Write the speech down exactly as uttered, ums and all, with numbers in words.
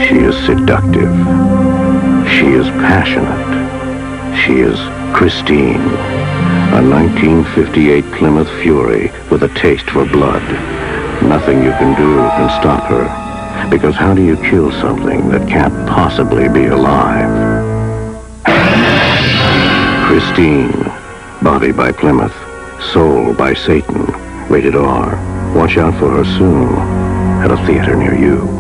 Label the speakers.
Speaker 1: She is seductive. She is passionate. She is Christine, a nineteen fifty-eight Plymouth Fury with a taste for blood. Nothing you can do can stop her, because how do you kill something that can't possibly be alive? Christine, body by Plymouth, soul by Satan, rated R. Watch out for her soon at a theater near you.